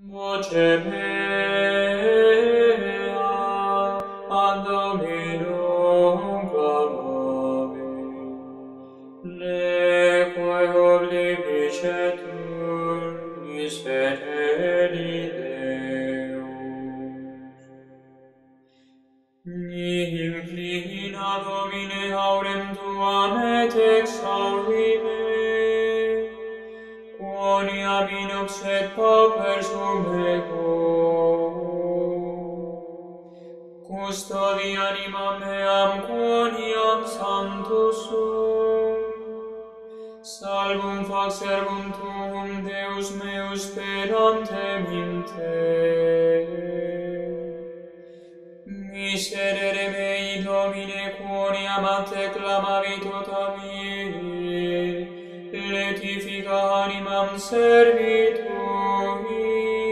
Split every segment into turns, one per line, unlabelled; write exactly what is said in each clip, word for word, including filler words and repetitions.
Voce mea, ad Dominum clamavi, neque oblivicetur miserere Deus. Ni inclina, Domine, aurem tuam et exaudi me, quoniam in obsed pauper sumego. Custodi animam meam quoniam sanctus sum. Salvum fac servum tuum, Deus meus, sperantem in te. Miserere mei, Domine, quoniam a te clamavi tota vie, letifica animam servitui.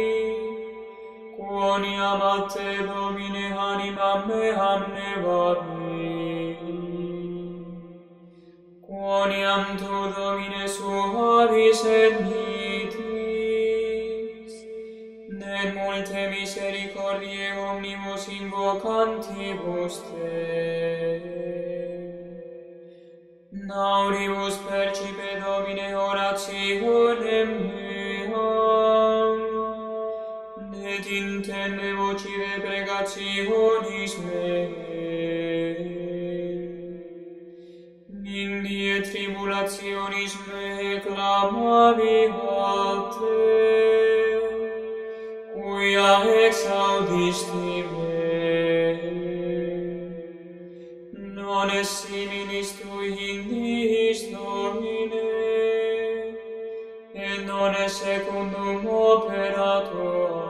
Quoniam a te, Domine, animam meam nevavi. Quoniam tu, Domine, suavis et nitis, net multe misericordiae omnibus invocantibus te. Nauribus percipe, Domine, orationem meam, net intende vocide pregationis meae. In die tribulationis meae clamavi a te, quia exaudisti me. Non es similis tui in diis, Domine, et non est secundum opera tua.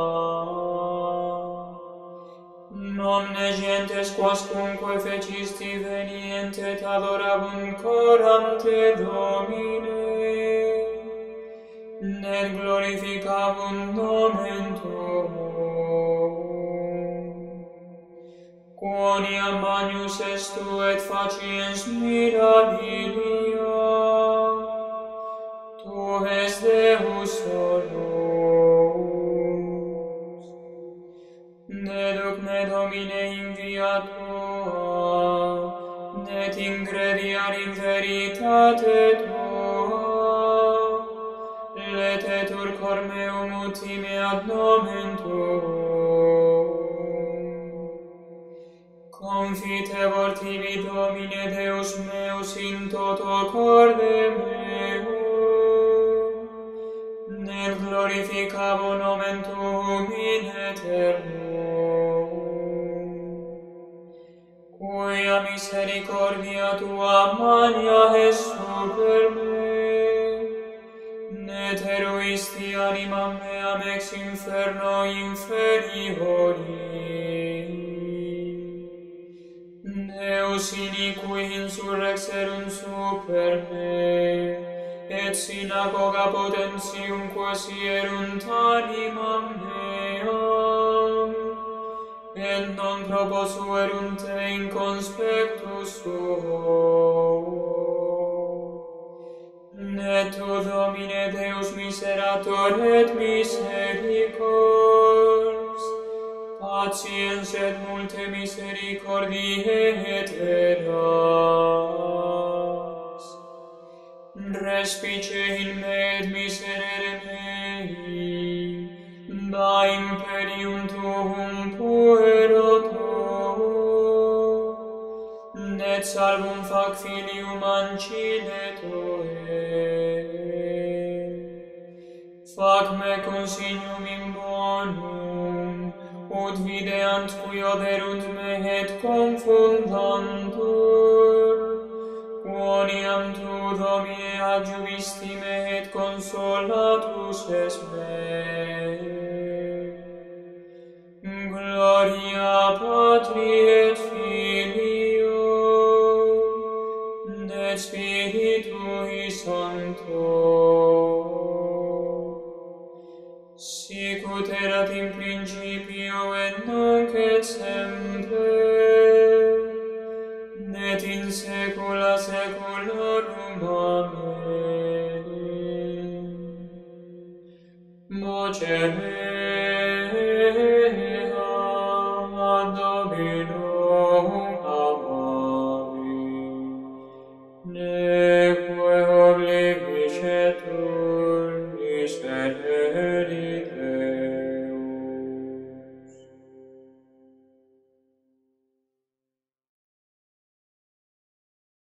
Nomne gentes quascunque fecisti venient et adorabunt coram te, Domine, net glorificabunt nomen tuum. Quoniam magnus est tu et faciens mirabilia, tu es Deus solus. Deduc me, Domine, in via tua, net ingrediar in veritate tua, letetur cor meum utime ad nomen tuum. Confitebor tibi, Domine, Deus meus, in toto corde meo, net glorificabo nomen tuum in aeterno. Quia misericordia tua magna est super me, net eruisti animam meam ex inferno inferiori. Deus iniqui insurrexerunt super me, et synagoga potentium quasierunt animam meam, et non proposuerunt te in conspectus suo. Net tu, Domine, Deus miserator et misericors, patiens et multe misericordiae et veras, respice in me et miserere mei, da imperium tuum puero tuo, net salvum fac filium ancile tuae. Fac me consignum in bonum, ut videant qui oderunt me et confundantur, quoniam tu, Domine, adjuvisti me et consolatus es me. Gloria Patri et Filio, et Spiritui Sancto, sicut erat in principio et nunc et semper, net in saecula saeculorum. Amen. pace mea, Domino